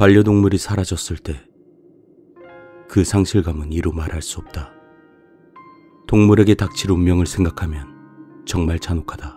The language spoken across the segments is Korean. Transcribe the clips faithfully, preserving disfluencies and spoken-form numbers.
반려동물이 사라졌을 때 그 상실감은 이루 말할 수 없다. 동물에게 닥칠 운명을 생각하면 정말 잔혹하다.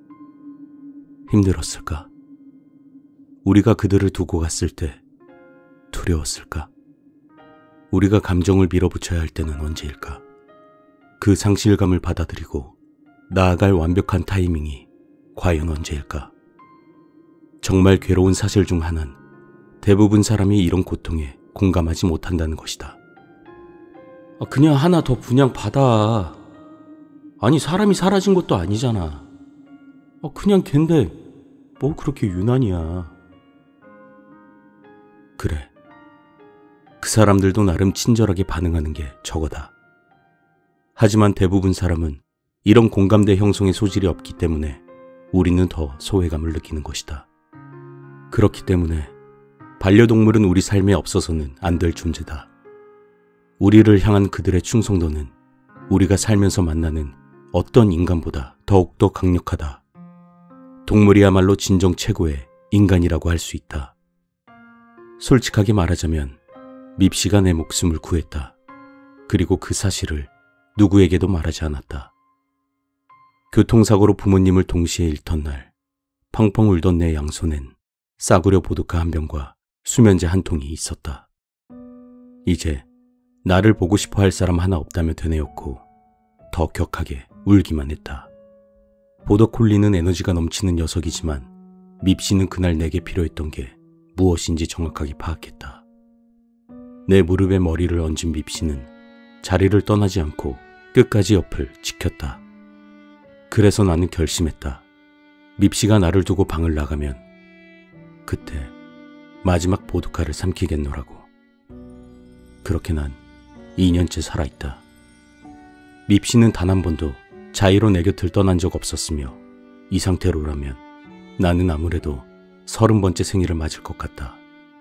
힘들었을까? 우리가 그들을 두고 갔을 때 두려웠을까? 우리가 감정을 밀어붙여야 할 때는 언제일까? 그 상실감을 받아들이고 나아갈 완벽한 타이밍이 과연 언제일까? 정말 괴로운 사실 중 하나는 대부분 사람이 이런 고통에 공감하지 못한다는 것이다. 아, 그냥 하나 더 분양받아. 아니, 사람이 사라진 것도 아니잖아. 아, 그냥 걘데 뭐 그렇게 유난이야. 그래, 그 사람들도 나름 친절하게 반응하는 게 저거다. 하지만 대부분 사람은 이런 공감대 형성의 소질이 없기 때문에 우리는 더 소외감을 느끼는 것이다. 그렇기 때문에 반려동물은 우리 삶에 없어서는 안 될 존재다. 우리를 향한 그들의 충성도는 우리가 살면서 만나는 어떤 인간보다 더욱더 강력하다. 동물이야말로 진정 최고의 인간이라고 할 수 있다. 솔직하게 말하자면 밉시가 내 목숨을 구했다. 그리고 그 사실을 누구에게도 말하지 않았다. 교통사고로 부모님을 동시에 잃던 날, 펑펑 울던 내 양손엔 싸구려 보드카 한 병과 수면제 한 통이 있었다. 이제 나를 보고 싶어 할 사람 하나 없다며 되뇌었고 더 격하게 울기만 했다. 보더콜리는 에너지가 넘치는 녀석이지만 밉시는 그날 내게 필요했던 게 무엇인지 정확하게 파악했다. 내 무릎에 머리를 얹은 밉시는 자리를 떠나지 않고 끝까지 옆을 지켰다. 그래서 나는 결심했다. 밉시가 나를 두고 방을 나가면 그때 마지막 보드카를 삼키겠노라고. 그렇게 난 이 년째 살아있다. 밉시는 단 한 번도 자의로 내 곁을 떠난 적 없었으며 이 상태로라면 나는 아무래도 서른 번째 생일을 맞을 것 같다.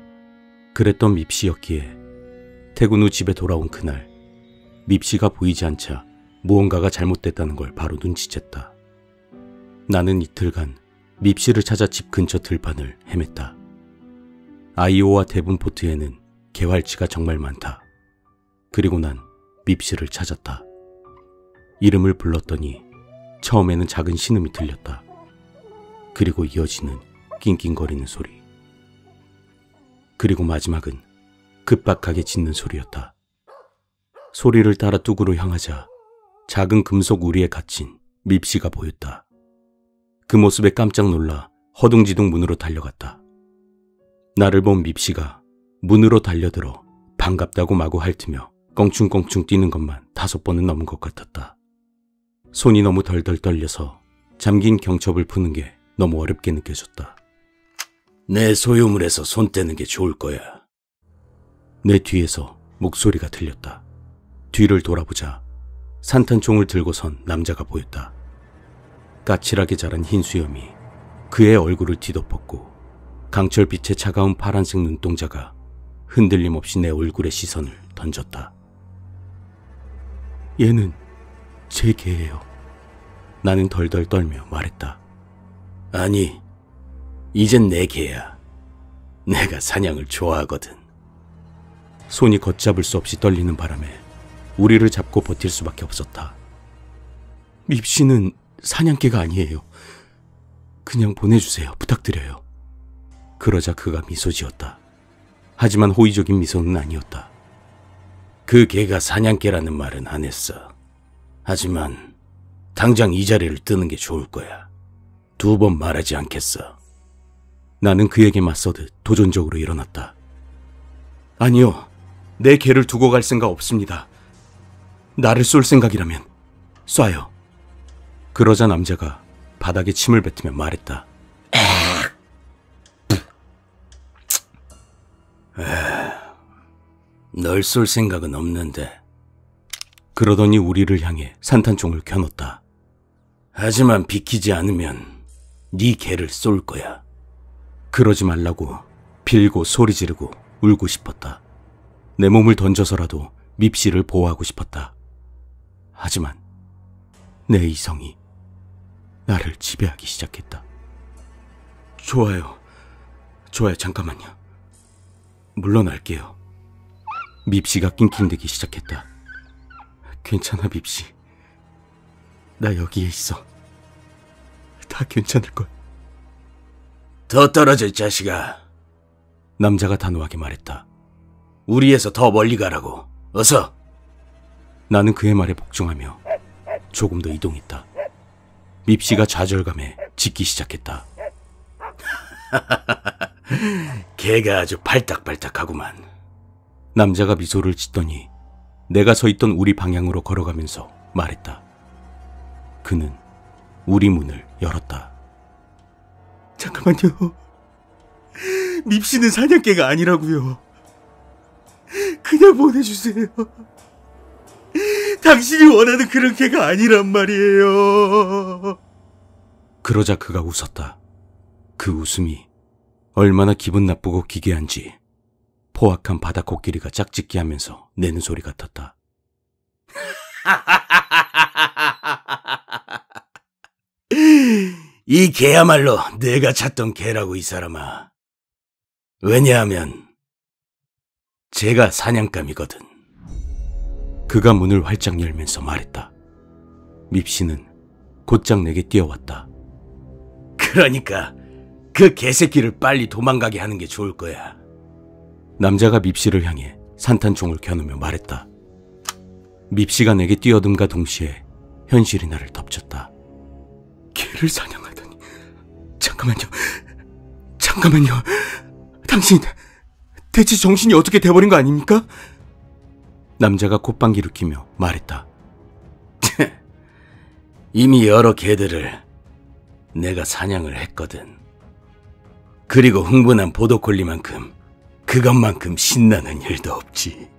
그랬던 밉시였기에 퇴근 후 집에 돌아온 그날 밉시가 보이지 않자 무언가가 잘못됐다는 걸 바로 눈치챘다. 나는 이틀간 밉시를 찾아 집 근처 들판을 헤맸다. 아이오와 데븐포트에는 개활치가 정말 많다. 그리고 난 밉시를 찾았다. 이름을 불렀더니 처음에는 작은 신음이 들렸다. 그리고 이어지는 낑낑거리는 소리. 그리고 마지막은 급박하게 짖는 소리였다. 소리를 따라 뚝으로 향하자 작은 금속 우리에 갇힌 밉시가 보였다. 그 모습에 깜짝 놀라 허둥지둥 문으로 달려갔다. 나를 본 밉시가 문으로 달려들어 반갑다고 마구 핥으며 껑충껑충 뛰는 것만 다섯 번은 넘은 것 같았다. 손이 너무 덜덜 떨려서 잠긴 경첩을 푸는 게 너무 어렵게 느껴졌다. 내 소유물에서 손 떼는 게 좋을 거야. 내 뒤에서 목소리가 들렸다. 뒤를 돌아보자 산탄총을 들고 선 남자가 보였다. 까칠하게 자란 흰 수염이 그의 얼굴을 뒤덮었고 강철빛의 차가운 파란색 눈동자가 흔들림 없이 내 얼굴에 시선을 던졌다. 얘는 제 개예요. 나는 덜덜 떨며 말했다. 아니, 이젠 내 개야. 내가 사냥을 좋아하거든. 손이 걷잡을 수 없이 떨리는 바람에 우리를 잡고 버틸 수밖에 없었다. 밉시는 사냥개가 아니에요. 그냥 보내주세요. 부탁드려요. 그러자 그가 미소 지었다. 하지만 호의적인 미소는 아니었다. 그 개가 사냥개라는 말은 안 했어. 하지만 당장 이 자리를 뜨는 게 좋을 거야. 두 번 말하지 않겠어. 나는 그에게 맞서듯 도전적으로 일어났다. 아니요. 내 개를 두고 갈 생각 없습니다. 나를 쏠 생각이라면 쏴요. 그러자 남자가 바닥에 침을 뱉으며 말했다. 널 쏠 생각은 없는데. 그러더니 우리를 향해 산탄총을 겨눴다. 하지만 비키지 않으면 네 개를 쏠 거야. 그러지 말라고 빌고 소리 지르고 울고 싶었다. 내 몸을 던져서라도 밉시를 보호하고 싶었다. 하지만 내 이성이 나를 지배하기 시작했다. 좋아요. 좋아요. 잠깐만요. 물러날게요. 밉씨가 낑낑대기 시작했다. 괜찮아, 밉씨. 나 여기에 있어. 다 괜찮을 거야. 더 떨어져, 이 자식아. 남자가 단호하게 말했다. 우리에서 더 멀리 가라고. 어서. 나는 그의 말에 복종하며 조금 더 이동했다. 밉씨가 좌절감에 짖기 시작했다. 개가 아주 발딱발딱하구만. 남자가 미소를 짓더니 내가 서 있던 우리 방향으로 걸어가면서 말했다. 그는 우리 문을 열었다. 잠깐만요. 밉씨는 사냥개가 아니라고요. 그냥 보내주세요. 당신이 원하는 그런 개가 아니란 말이에요. 그러자 그가 웃었다. 그 웃음이 얼마나 기분 나쁘고 기괴한지 포악한 바다 코끼리가 짝짓기 하면서 내는 소리 같았다. 이 개야말로 내가 찾던 개라고, 이 사람아. 왜냐하면 제가 사냥감이거든. 그가 문을 활짝 열면서 말했다. 밉씨는 곧장 내게 뛰어왔다. 그러니까 그 개새끼를 빨리 도망가게 하는 게 좋을 거야. 남자가 밉씨를 향해 산탄총을 겨누며 말했다. 밉씨가 내게 뛰어듦과 동시에 현실이 나를 덮쳤다. 개를 사냥하다니. 잠깐만요. 잠깐만요. 당신 대체 정신이 어떻게 돼버린 거 아닙니까? 남자가 콧방귀를 뀌며 말했다. 이미 여러 개들을 내가 사냥을 했거든. 그리고 흥분한 보도콜리만큼 그것만큼 신나는 일도 없지.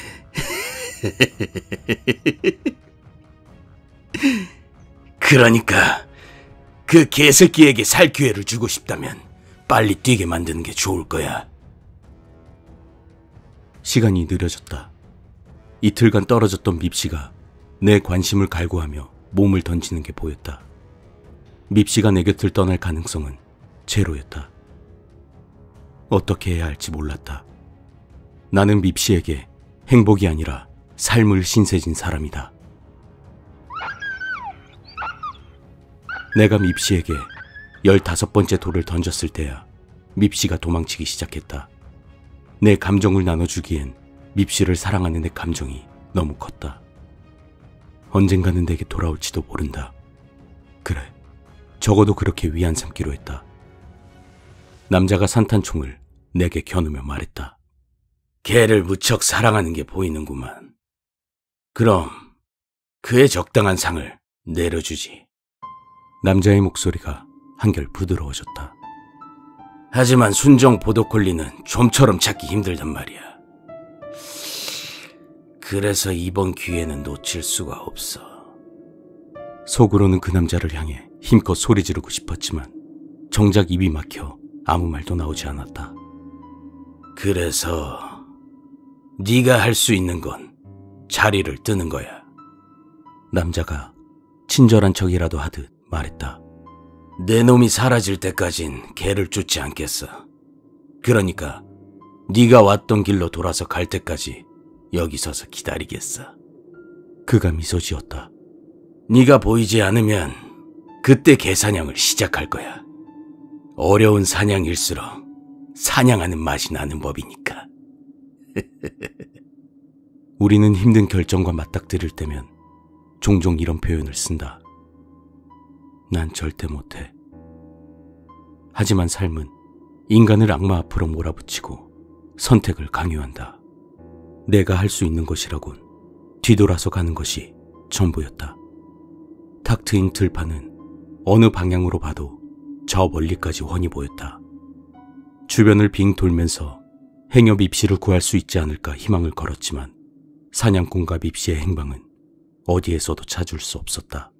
그러니까 그 개새끼에게 살 기회를 주고 싶다면 빨리 뛰게 만드는 게 좋을 거야. 시간이 느려졌다. 이틀간 떨어졌던 밉씨가 내 관심을 갈구하며 몸을 던지는 게 보였다. 밉씨가 내 곁을 떠날 가능성은 제로였다. 어떻게 해야 할지 몰랐다. 나는 밉씨에게 행복이 아니라 삶을 신세진 사람이다. 내가 밉씨에게 열다섯 번째 돌을 던졌을 때야 밉씨가 도망치기 시작했다. 내 감정을 나눠주기엔 밉씨를 사랑하는 내 감정이 너무 컸다. 언젠가는 내게 돌아올지도 모른다. 그래, 적어도 그렇게 위안 삼기로 했다. 남자가 산탄총을 내게 겨누며 말했다. 개를 무척 사랑하는 게 보이는구만. 그럼 그의 적당한 상을 내려주지. 남자의 목소리가 한결 부드러워졌다. 하지만 순정 보도콜리는 좀처럼 찾기 힘들단 말이야. 그래서 이번 기회는 놓칠 수가 없어. 속으로는 그 남자를 향해 힘껏 소리 지르고 싶었지만 정작 입이 막혀 아무 말도 나오지 않았다. 그래서 네가 할 수 있는 건 자리를 뜨는 거야. 남자가 친절한 척이라도 하듯 말했다. 내 놈이 사라질 때까진 개를 쫓지 않겠어. 그러니까 네가 왔던 길로 돌아서 갈 때까지 여기 서서 기다리겠어. 그가 미소 지었다. 네가 보이지 않으면 그때 개사냥을 시작할 거야. 어려운 사냥일수록 사냥하는 맛이 나는 법이니까. 우리는 힘든 결정과 맞닥뜨릴 때면 종종 이런 표현을 쓴다. 난 절대 못해. 하지만 삶은 인간을 악마 앞으로 몰아붙이고 선택을 강요한다. 내가 할 수 있는 것이라곤 뒤돌아서 가는 것이 전부였다. 탁 트인 들판은 어느 방향으로 봐도 저 멀리까지 훤히 보였다. 주변을 빙 돌면서 행여 밉씨를 구할 수 있지 않을까 희망을 걸었지만 사냥꾼과 밉씨의 행방은 어디에서도 찾을 수 없었다.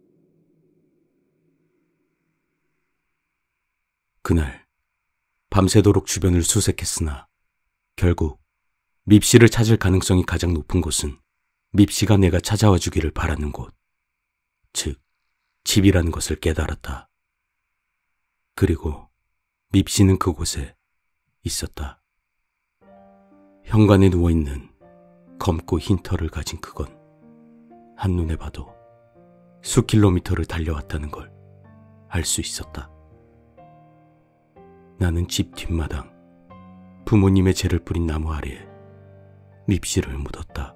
그날 밤새도록 주변을 수색했으나 결국 밉씨를 찾을 가능성이 가장 높은 곳은 밉씨가 내가 찾아와 주기를 바라는 곳, 즉 집이라는 것을 깨달았다. 그리고 밉씨는 그곳에 있었다. 현관에 누워있는 검고 흰 털을 가진 그건 한눈에 봐도 수 킬로미터를 달려왔다는 걸 알 수 있었다. 나는 집 뒷마당 부모님의 재를 뿌린 나무 아래에 밉씨를 묻었다.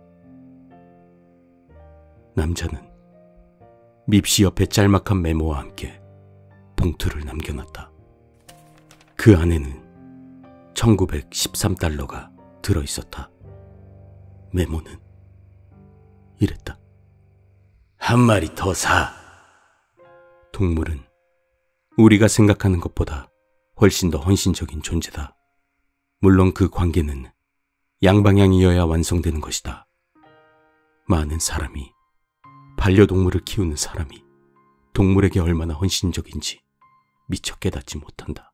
남자는 밉씨 옆에 짤막한 메모와 함께 봉투를 남겨놨다. 그 안에는 천구백십삼 달러가 들어있었다. 메모는 이랬다. 한 마리 더 사. 동물은 우리가 생각하는 것보다 훨씬 더 헌신적인 존재다. 물론 그 관계는 양방향이어야 완성되는 것이다. 많은 사람이, 반려동물을 키우는 사람이 동물에게 얼마나 헌신적인지 미처 깨닫지 못한다.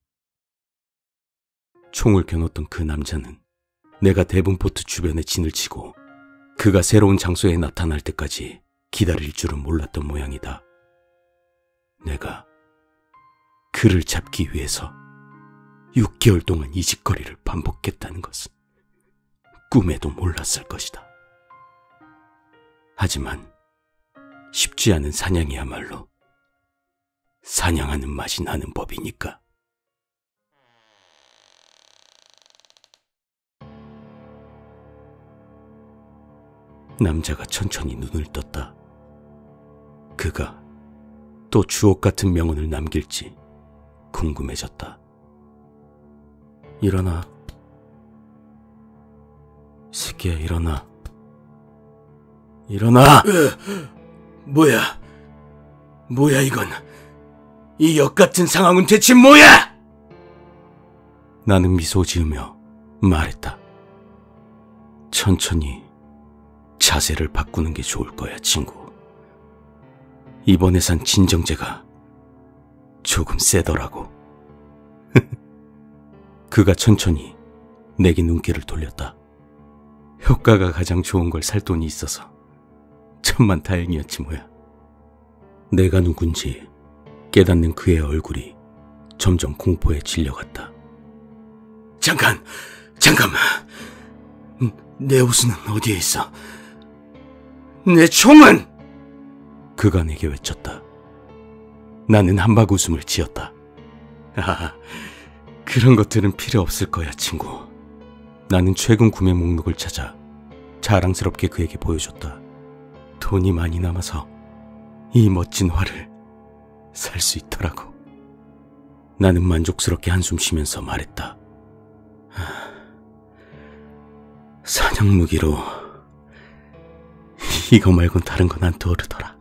총을 겨눴던 그 남자는 내가 데븐포트 주변에 진을 치고 그가 새로운 장소에 나타날 때까지 기다릴 줄은 몰랐던 모양이다. 내가 그를 잡기 위해서 육 개월 동안 이 짓거리를 반복했다는 것은 꿈에도 몰랐을 것이다. 하지만 쉽지 않은 사냥이야말로 사냥하는 맛이 나는 법이니까. 남자가 천천히 눈을 떴다. 그가 또 주옥 같은 명언을 남길지 궁금해졌다. 일어나. 새끼야, 일어나. 일어나! 뭐야? 뭐야 이건? 이 역같은 상황은 대체 뭐야? 나는 미소 지으며 말했다. 천천히 자세를 바꾸는 게 좋을 거야, 친구. 이번에 산 진정제가 조금 세더라고. 그가 천천히 내게 눈길을 돌렸다. 효과가 가장 좋은 걸 살 돈이 있어서 천만 다행이었지 뭐야. 내가 누군지 깨닫는 그의 얼굴이 점점 공포에 질려갔다. 잠깐! 잠깐만! 내 옷은 어디에 있어? 내 총은! 그가 내게 외쳤다. 나는 한박 웃음을 지었다. 아, 그런 것들은 필요 없을 거야, 친구. 나는 최근 구매 목록을 찾아 자랑스럽게 그에게 보여줬다. 돈이 많이 남아서 이 멋진 활을 살 수 있더라고. 나는 만족스럽게 한숨 쉬면서 말했다. 사냥 무기로 이거 말곤 다른 건 안 떠오르더라.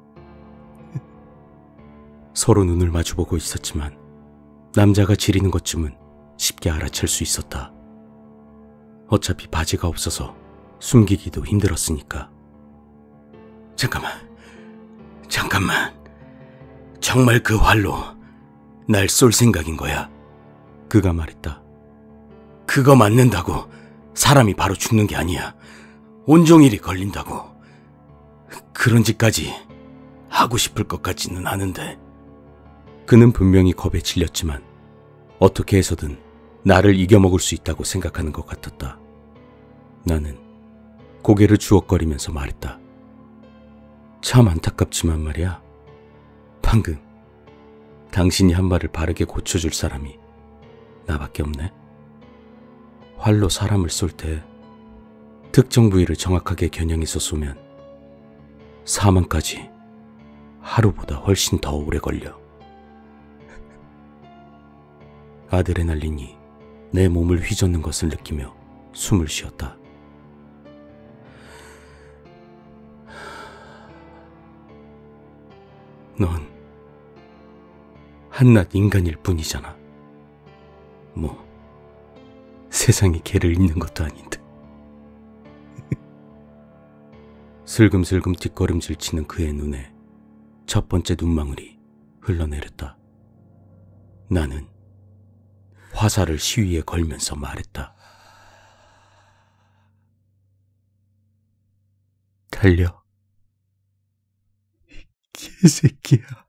서로 눈을 마주보고 있었지만 남자가 지리는 것쯤은 쉽게 알아챌 수 있었다. 어차피 바지가 없어서 숨기기도 힘들었으니까. 잠깐만, 잠깐만. 정말 그 활로 날 쏠 생각인 거야? 그가 말했다. 그거 맞는다고 사람이 바로 죽는 게 아니야. 온종일이 걸린다고. 그런 짓까지 하고 싶을 것 같지는 않은데. 그는 분명히 겁에 질렸지만 어떻게 해서든 나를 이겨먹을 수 있다고 생각하는 것 같았다. 나는 고개를 주걱거리면서 말했다. 참 안타깝지만 말이야. 방금 당신이 한 말을 바르게 고쳐줄 사람이 나밖에 없네. 활로 사람을 쏠 때 특정 부위를 정확하게 겨냥해서 쏘면 사망까지 하루보다 훨씬 더 오래 걸려. 아드레날린이 내 몸을 휘젓는 것을 느끼며 숨을 쉬었다. 넌 한낱 인간일 뿐이잖아. 뭐 세상에 개를 잃는 것도 아닌데. 슬금슬금 뒷걸음질 치는 그의 눈에 첫 번째 눈망울이 흘러내렸다. 나는 화살을 시위에 걸면서 말했다. 달려, 이 개새끼야.